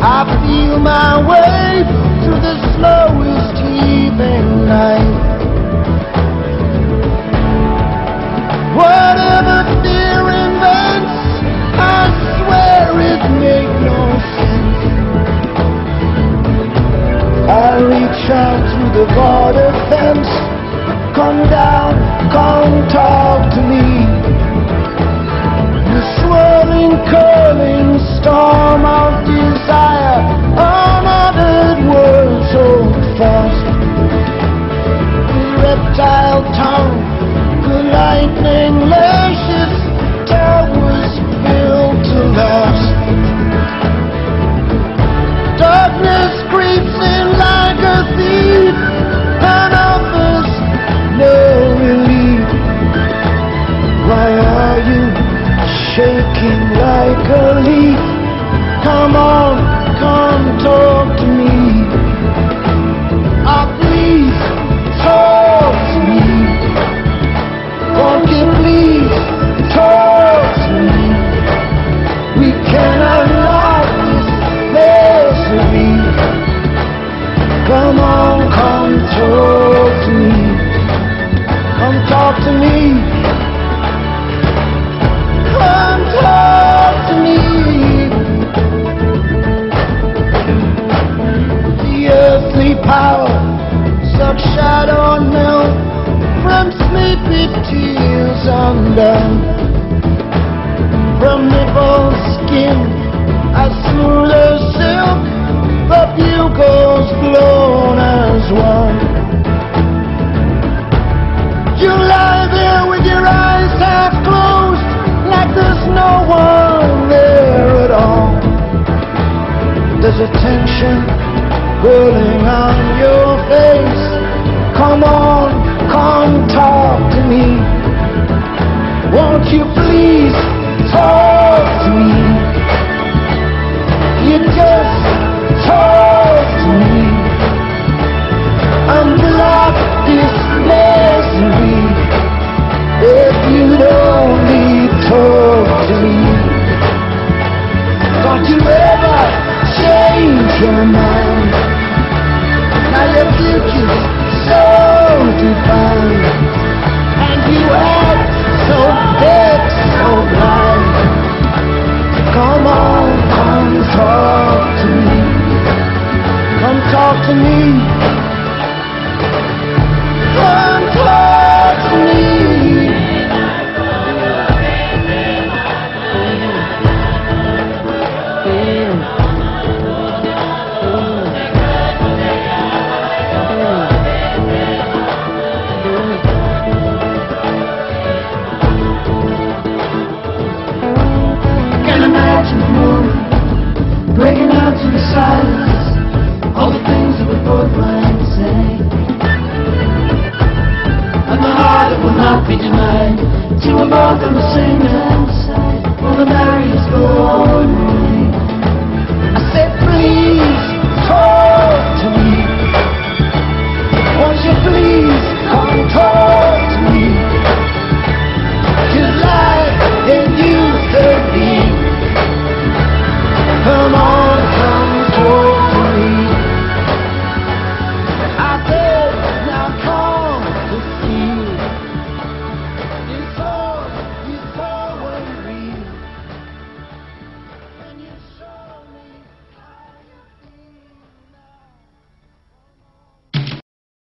I feel my way through the slowest evening night. Whatever fear invents, I swear it makes no sense. I reach out through the border fence. Come down, come talk to me. The swirling, curling storm of desire, unuttered words hold fast. The reptile tongue, the lightning lashes, towers built to last. Darkness creeps in like a thief and offers no relief. Why are you shaking like a leaf? Come on, come talk to me. Oh, please, talk to me. Won't you please talk to me? We cannot lock this misery. Come on, come talk to me. Come talk to me. Come talk to me. The earthly power sucks shadow and melt from sleepy tears undone. From nipple skin as smooth as silk, the bugles blown as one. You lie there with your eyes half closed, like there's no one there at all. There's a tension burning on your face. Come on, come talk to me. Won't you please talk to me? You just talk to me. Unblock this misery. If you'd only talk to me. Don't you ever change your mind. Now your future's so divine.